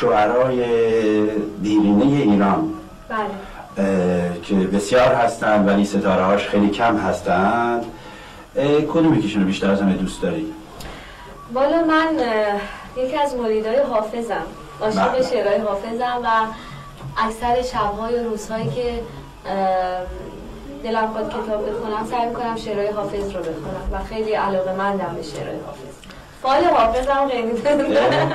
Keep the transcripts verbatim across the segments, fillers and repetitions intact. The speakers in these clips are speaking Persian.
شعرای دیرینه ایران بله. که بسیار هستند ولی ستاره هاش خیلی کم هستند، کدوم یکیشون بیشتر از همه دوست داری؟ والا من یکی از مریدای حافظم، عاشق شعرهای حافظم و اکثر شب‌های و روزهایی که دلم خواهد کتاب بخونم سعی میکنم شعرهای حافظ رو بخونم و خیلی علاقه‌مندم به شعرهای حافظ. فال حافظم خیلی دارم.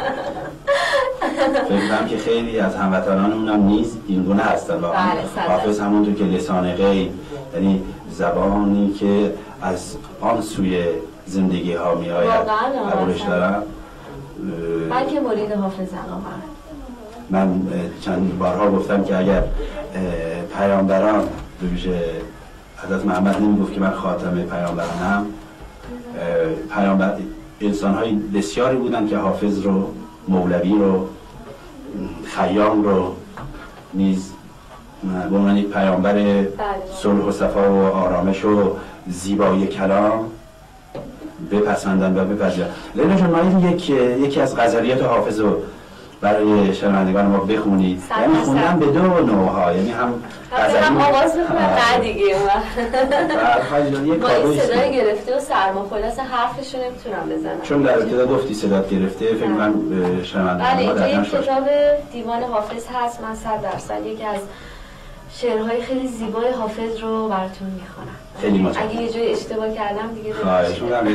فکر کنم که خیلی از هموطنان اونم نیز اینگونه هستن واقعا. حافظ همونطور که لسان غیب، یعنی زبانی که از آن سوی زندگی ها می آید قبولش دارم. من که مرید حافظم واقعا. من چند بارها گفتم که اگر پیامبران به ویژه حضرت محمد نمیگفت که من خاتم پیامبرانم، پیامبر انسان های بسیاری بودن که حافظ رو، مولوی رو، خیام رو نیز به عنوان یک پیامبر صلح و صفا و آرامش و زیبایی کلام بپسندن و بپذیرن. لیلا جان، ما یک یکی از غزلیات حافظ رو برای شنوندگان ما بخونید. یعنی خوندن به دو نوع‌ها، یعنی هم غزلی هم آواز بخونم نه دیگه. ما این صدای گرفته و سرماخورده، اصلا حرفش رو نمیتونم بزنم. چون در ابتدا گفتی صدات گرفته، فکر کنم شنوندگان ما در این کتاب دیوان حافظ هست. من صد درصد یکی از شعرهای خیلی زیبای حافظ رو براتون میخونم. خیلی متشکرم. اگه یه جای اشتباه کردم دیگه خواهش می‌کنم.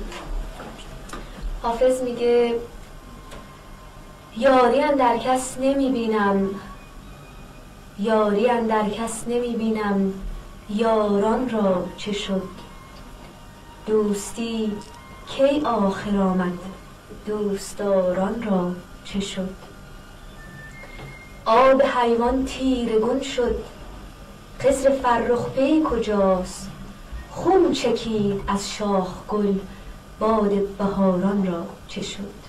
حافظ میگه یاری اندر کس نمیبینم، یاری اندر کس نمیبینم، یاران را چه شد؟ دوستی کی آخر آمد، دوستداران را چه شد؟ آب حیوان تیرگون شد، خضر فرخ پی کجاست؟ خون چکید از شاخ گل، باد بهاران را چه شد؟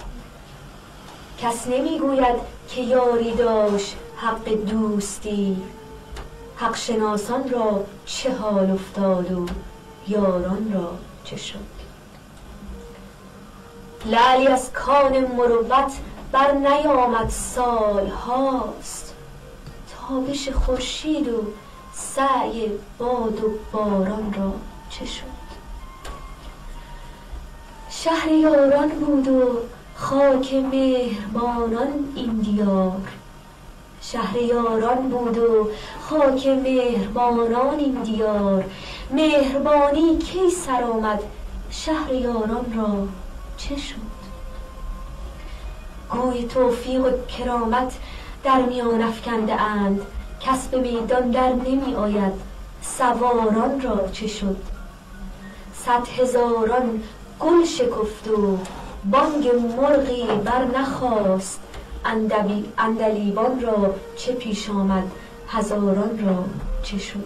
کس نمیگوید که یاری داشت حق دوستی، حق شناسان را چه حال افتاد و یاران را چه شد؟ لعلی از کان مروت بر نیامد سال هاست، تابش خورشید و سعی باد و باران را چه شد؟ شهر یاران بود و خاک مهربانان این دیار، شهر یاران بود و خاک مهربانان این دیار، مهربانی کی سر آمد، شهر یاران را چه شد؟ گوی توفیق و کرامت در میان افکنده اند، کس به میدان در نمی آید، سواران را چه شد؟ صد هزاران گل شکفت و بانگ مرغی بر نخواست، عندلیبان را چه پیش آمد، هزاران را چه شد؟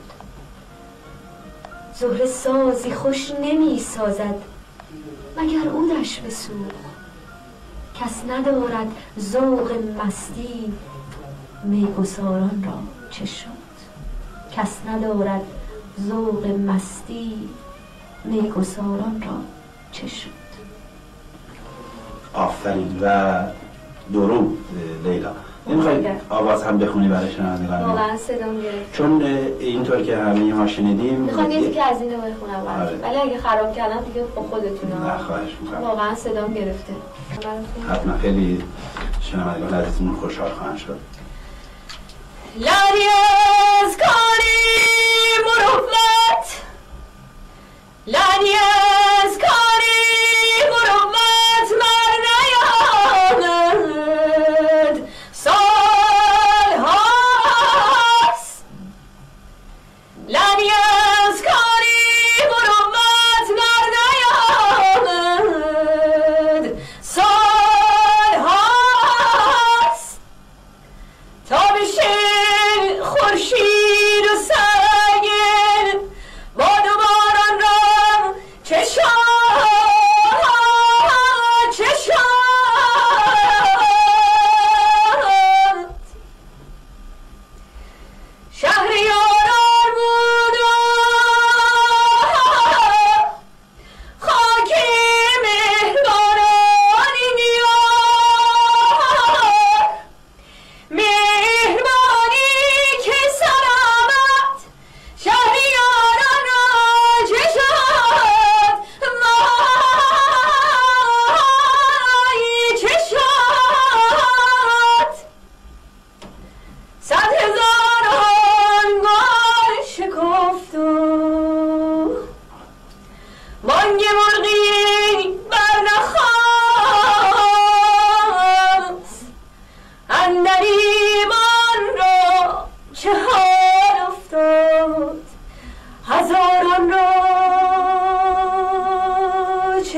زهره سازی خوش نمی سازد مگر عودش بسوخت، کس ندارد ذوق مستی، میگساران را چه شد؟ کس ندارد ذوق مستی، میگساران را چه شد؟ آفرین و درود لیلا. نمیخوای آواز هم بخونی برای شنوندگان؟ واقعا صدام گرفت. چون اینطور که همه ما شنیدیم میخوام یکی که از اینو بخونم براتون، ولی اگه خراب کردم دیگه با خودتونه. نه خواهش میکنم. واقعا صدام گرفته. حتما خیلی شنوندگان عزیزمون خوشحال خواهند شد. لعنی از کاری مروت، لعنی از کاری مروت مر نیامد، سال هاست. لعنی از کاری مروت مر نیامد، سال هاست. تابش خورشید و سنگ باد و باران را چه شد؟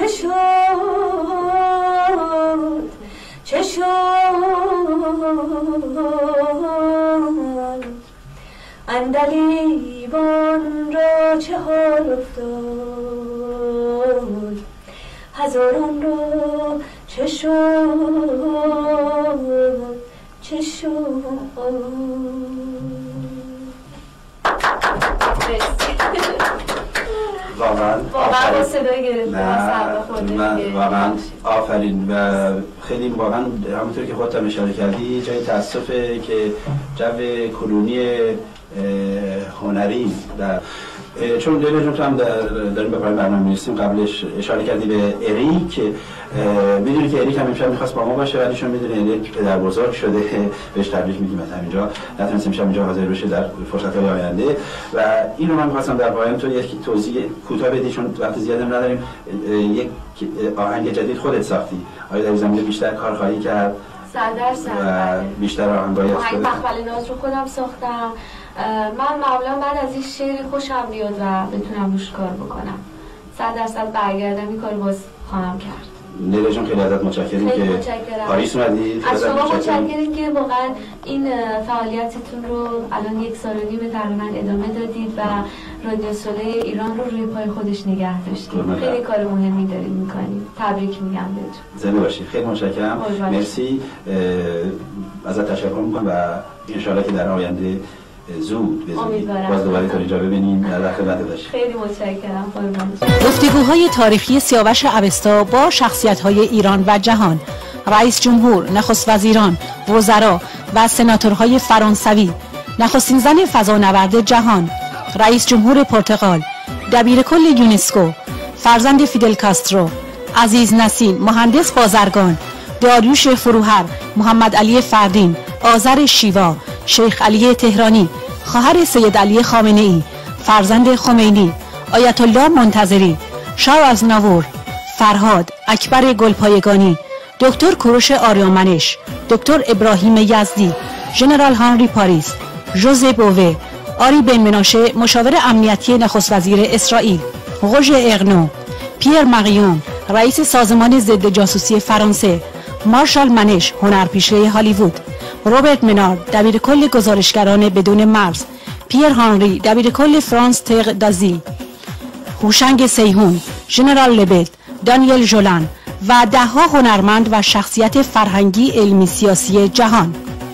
چه شد چه شد عندلیبان را چه حال افتاد هزاران را چه شد چه شد. واقعا واقعا صدای گرفته من واقعا آفرین و خیلی واقعا همونطور که خودت هم اشاره کردی جای تاسفه که جو کنونی هنری در چون لیلا جون تو هم داریم به پای برنامه می‌رسیم قبلش اشاره کردی به اریک میدونی که اریک هم امشب میخواست با ما باشه ولی چون میدونی اریک پدر بزرگ شده بهش تبریک میگیم از همینجا نتونست امشب اینجا حاضر بشه در فرصت‌های آینده و اینو من می‌خواستم در پایان تو یک توضیح کوتاه بدی چون وقت زیادی نداریم. یک آهنگ جدید خودت ساختی آیا در زمینه بیشتر کار خواهی کرد؟ صد درصد بیشتر آهنگای از خودت مخبل ناز رو خودم ساختم. من معمولا بعد از این شعری خوشم بیاد و بتونم روش کار بکنم صد درصد برگردم این کارو باز خواهم کرد. لیلا جون خیلی ازت متشکریم که پاریس اومدی. از شما متشکریم که واقعا این فعالیتتون رو الان یک سال و نیم تقریبا ادامه دادید و رادیو سوله ایران رو روی پای خودش نگه داشتید. خیلی کار مهمی دارید میکنید. تبریک میگم بهتون. زنده باشید. خیلی متشکرم. مرسی. ازت تشکر میکنم و ان شاءالله که در آینده زود بزنید باز دوباره تا اینجا ببینیم در خدمت باشید. خیلی متشکرم. گفتگوهای تاریخی سیاوش اوستا با شخصیت‌های ایران و جهان، رئیس جمهور، نخست وزیران، وزرا و سناتورهای فرانسوی، نخستین زن فضانورد جهان، رئیس جمهور پرتغال، دبیرکل یونسکو، فرزند فیدل کاسترو، عزیز نسیم، مهندس بازرگان، داریوش فروهر، محمد علی فردین، آذر شیوا، شیخ علی تهرانی، خواهر سید علی خامنه‌ای، فرزند خمینی، آیت الله منتظری، شاه از ناور، فرهاد، اکبر گلپایگانی، دکتر کوروش آریامنش، دکتر ابراهیم یزدی، ژنرال هانری پاریس، ژوزه بووه، آری بن مناشه مشاور امنیتی نخست وزیر اسرائیل، روژ اغنو، پیر مقیون، رئیس سازمان ضد جاسوسی فرانسه، مارشال منش، هنرپیشه هالیوود، روبرت منارد، دبیرکل گزارشگران بدون مرز، پیر هانری، دبیرکل فرانس تق دازی، هوشنگ سیهون، ژنرال لبد، دانیل ژولان و دهها هنرمند و شخصیت فرهنگی علمی سیاسی جهان.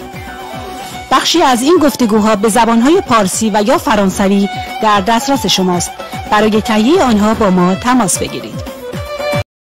بخشی از این گفتگوها به زبانهای پارسی و یا فرانسوی در دسترس شماست. برای تهیه آنها با ما تماس بگیرید.